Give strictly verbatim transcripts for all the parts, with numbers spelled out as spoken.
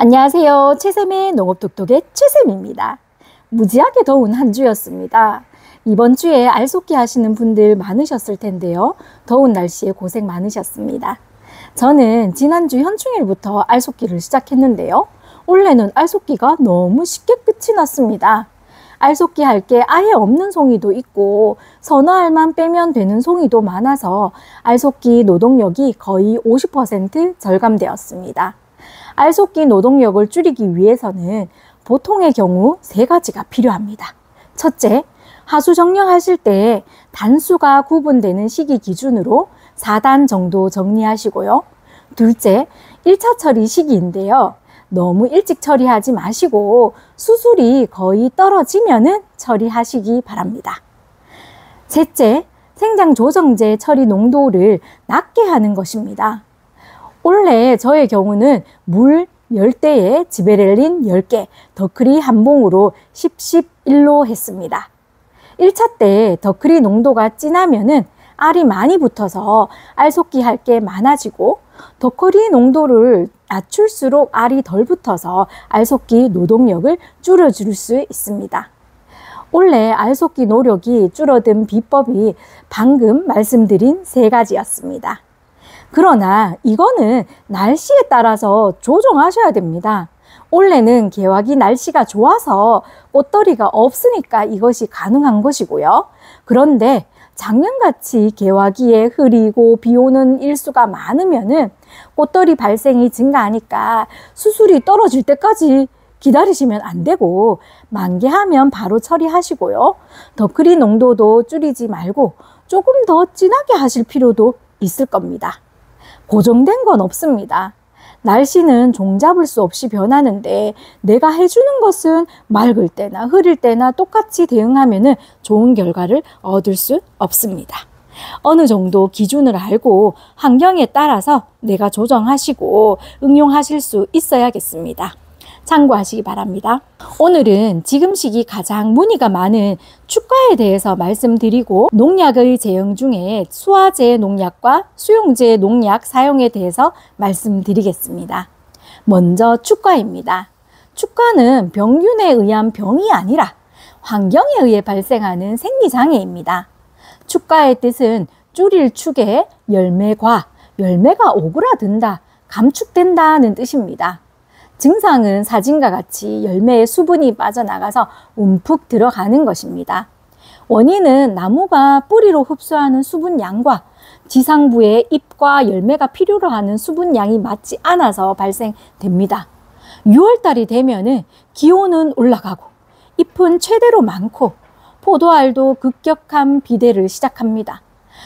안녕하세요. 최샘의 농업톡톡의 최샘입니다. 무지하게 더운 한 주였습니다. 이번 주에 알속기 하시는 분들 많으셨을 텐데요. 더운 날씨에 고생 많으셨습니다. 저는 지난주 현충일부터 알속기를 시작했는데요. 올해는 알속기가 너무 쉽게 끝이 났습니다. 알속기 할 게 아예 없는 송이도 있고 서너 알만 빼면 되는 송이도 많아서 알속기 노동력이 거의 오십 퍼센트 절감되었습니다. 알속기 노동력을 줄이기 위해서는 보통의 경우 세 가지가 필요합니다. 첫째, 하수 정량하실 때 단수가 구분되는 시기 기준으로 사 단 정도 정리하시고요. 둘째, 일 차 처리 시기인데요. 너무 일찍 처리하지 마시고 수술이 거의 떨어지면은 처리하시기 바랍니다. 셋째, 생장 조정제 처리 농도를 낮게 하는 것입니다. 원래 저의 경우는 물 십 대에 지베렐린 십 개, 더크리 한 봉으로 십, 십, 일로 했습니다. 일 차 때 더크리 농도가 진하면은 알이 많이 붙어서 알속기 할 게 많아지고 더크리 농도를 낮출수록 알이 덜 붙어서 알속기 노동력을 줄여줄 수 있습니다. 원래 알속기 노력이 줄어든 비법이 방금 말씀드린 세 가지였습니다. 그러나 이거는 날씨에 따라서 조정하셔야 됩니다. 올해는 개화기 날씨가 좋아서 꽃더리가 없으니까 이것이 가능한 것이고요. 그런데 작년같이 개화기에 흐리고 비 오는 일수가 많으면은 꽃더리 발생이 증가하니까 수술이 떨어질 때까지 기다리시면 안 되고 만개하면 바로 처리하시고요. 더크리 농도도 줄이지 말고 조금 더 진하게 하실 필요도 있을 겁니다. 고정된 건 없습니다. 날씨는 종잡을 수 없이 변하는데 내가 해주는 것은 맑을 때나 흐릴 때나 똑같이 대응하면 좋은 결과를 얻을 수 없습니다. 어느 정도 기준을 알고 환경에 따라서 내가 조정하시고 응용하실 수 있어야겠습니다. 참고하시기 바랍니다. 오늘은 지금 시기 가장 문의가 많은 축가에 대해서 말씀드리고 농약의 제형 중에 수화제 농약과 수용제 농약 사용에 대해서 말씀드리겠습니다. 먼저 축가입니다. 축가는 병균에 의한 병이 아니라 환경에 의해 발생하는 생리장애입니다. 축가의 뜻은 줄일 축에 열매과, 열매가 오그라든다, 감축된다는 뜻입니다. 증상은 사진과 같이 열매에 수분이 빠져나가서 움푹 들어가는 것입니다. 원인은 나무가 뿌리로 흡수하는 수분량과 지상부의 잎과 열매가 필요로 하는 수분량이 맞지 않아서 발생됩니다. 유월 달이 되면은 기온은 올라가고 잎은 최대로 많고 포도알도 급격한 비대를 시작합니다.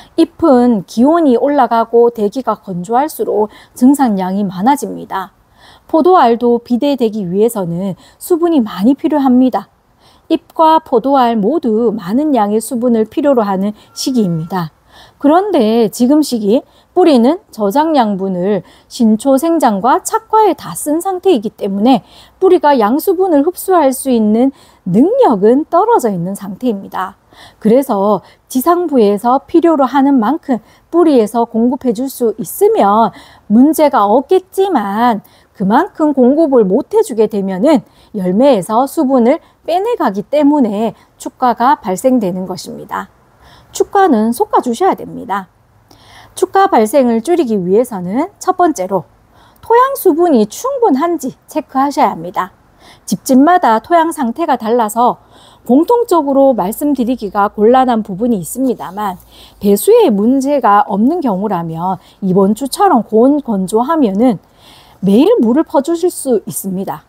잎은 기온이 올라가고 대기가 건조할수록 증산량이 많아집니다. 포도알도 비대되기 위해서는 수분이 많이 필요합니다. 잎과 포도알 모두 많은 양의 수분을 필요로 하는 시기입니다. 그런데 지금 시기 뿌리는 저장양분을 신초 생장과 착과에 다 쓴 상태이기 때문에 뿌리가 양수분을 흡수할 수 있는 능력은 떨어져 있는 상태입니다. 그래서 지상부에서 필요로 하는 만큼 뿌리에서 공급해 줄 수 있으면 문제가 없겠지만 그만큼 공급을 못 해주게 되면은 열매에서 수분을 빼내가기 때문에 축가가 발생되는 것입니다. 축가는 솎아 주셔야 됩니다. 축가 발생을 줄이기 위해서는 첫 번째로 토양 수분이 충분한지 체크하셔야 합니다. 집집마다 토양 상태가 달라서 공통적으로 말씀드리기가 곤란한 부분이 있습니다만 배수에 문제가 없는 경우라면 이번 주처럼 고온 건조하면은 매일 물을 퍼주실 수 있습니다.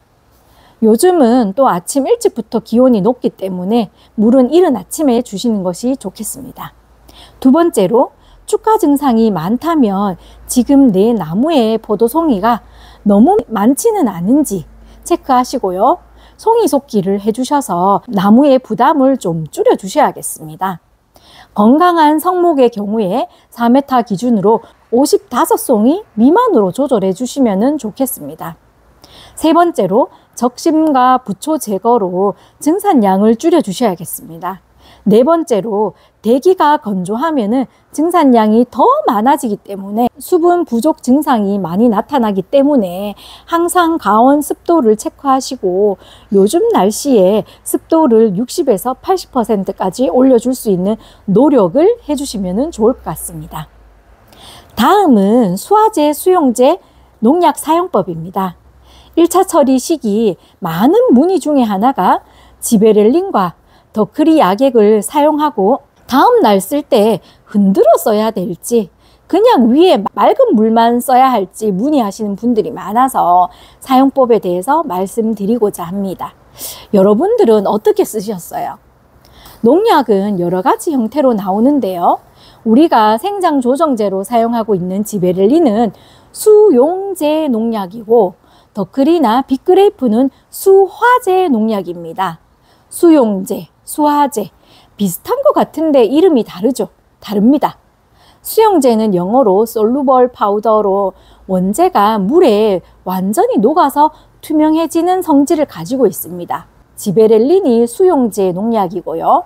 요즘은 또 아침 일찍부터 기온이 높기 때문에 물은 이른 아침에 주시는 것이 좋겠습니다. 두 번째로 축가 증상이 많다면 지금 내 나무의 포도송이가 너무 많지는 않은지 체크하시고요. 송이 속기를 해주셔서 나무의 부담을 좀 줄여 주셔야겠습니다. 건강한 성목의 경우에 사 미터 기준으로 오십오 송이 미만으로 조절해 주시면 좋겠습니다. 세 번째로 적심과 부초 제거로 증산량을 줄여 주셔야겠습니다. 네 번째로 대기가 건조하면은 증산량이 더 많아지기 때문에 수분 부족 증상이 많이 나타나기 때문에 항상 가온 습도를 체크하시고 요즘 날씨에 습도를 육십에서 팔십 퍼센트까지 올려줄 수 있는 노력을 해주시면 좋을 것 같습니다. 다음은 수화제, 수용제, 농약 사용법입니다. 일 차 처리 시기 많은 문의 중에 하나가 지베렐린과 더크리 약액을 사용하고 다음 날 쓸 때 흔들어 써야 될지 그냥 위에 맑은 물만 써야 할지 문의하시는 분들이 많아서 사용법에 대해서 말씀드리고자 합니다. 여러분들은 어떻게 쓰셨어요? 농약은 여러 가지 형태로 나오는데요. 우리가 생장 조정제로 사용하고 있는 지베렐린은 수용제 농약이고 더크리나 빅그레이프는 수화제 농약입니다. 수용제, 수화제 비슷한 것 같은데 이름이 다르죠? 다릅니다. 수용제는 영어로 솔루벌 파우더로 원재가 물에 완전히 녹아서 투명해지는 성질을 가지고 있습니다. 지베렐린이 수용제 농약이고요.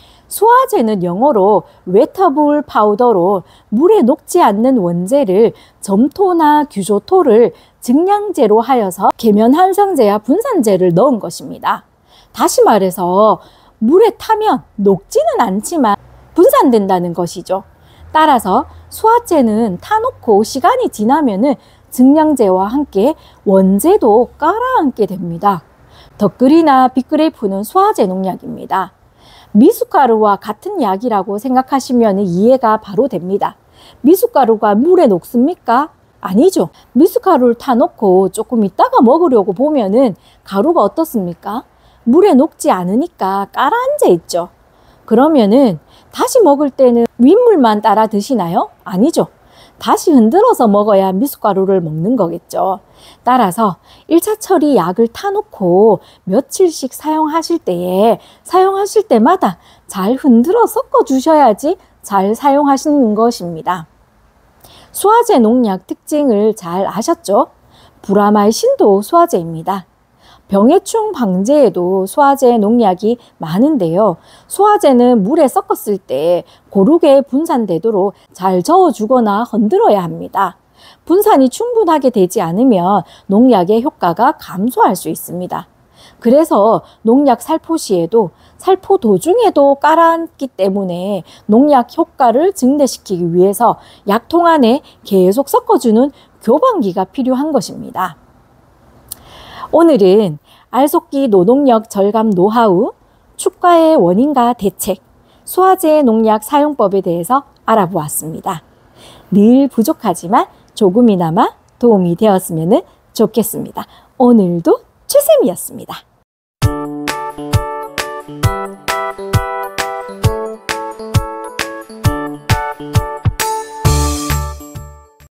수화제는 영어로 웨터블 파우더로 물에 녹지 않는 원재를 점토나 규조토를 증량제로 하여서 계면활성제와 분산제를 넣은 것입니다. 다시 말해서 물에 타면 녹지는 않지만 분산된다는 것이죠. 따라서 수화제는 타놓고 시간이 지나면은 증량제와 함께 원재도 깔아앉게 됩니다. 더크리나 빅그레이프는 수화제 농약입니다. 미숫가루와 같은 약이라고 생각하시면 이해가 바로 됩니다. 미숫가루가 물에 녹습니까? 아니죠. 미숫가루를 타놓고 조금 있다가 먹으려고 보면은 가루가 어떻습니까? 물에 녹지 않으니까 깔아앉아 있죠. 그러면은 다시 먹을 때는 윗물만 따라 드시나요? 아니죠. 다시 흔들어서 먹어야 미숫가루를 먹는 거겠죠. 따라서 일 차 처리 약을 타놓고 며칠씩 사용하실 때에 사용하실 때마다 잘 흔들어 섞어 주셔야지 잘 사용하시는 것입니다. 수화제 농약 특징을 잘 아셨죠? 브라마이신도 수화제입니다. 병해충 방제에도 수화제 농약이 많은데요. 수화제는 물에 섞었을 때 고르게 분산되도록 잘 저어주거나 흔들어야 합니다. 분산이 충분하게 되지 않으면 농약의 효과가 감소할 수 있습니다. 그래서 농약 살포시에도 살포 도중에도 깔아앉기 때문에 농약 효과를 증대시키기 위해서 약통 안에 계속 섞어주는 교반기가 필요한 것입니다. 오늘은 알속기 노동력 절감 노하우, 축가의 원인과 대책, 수화제 농약 사용법에 대해서 알아보았습니다. 늘 부족하지만 조금이나마 도움이 되었으면 좋겠습니다. 오늘도 최쌤이었습니다.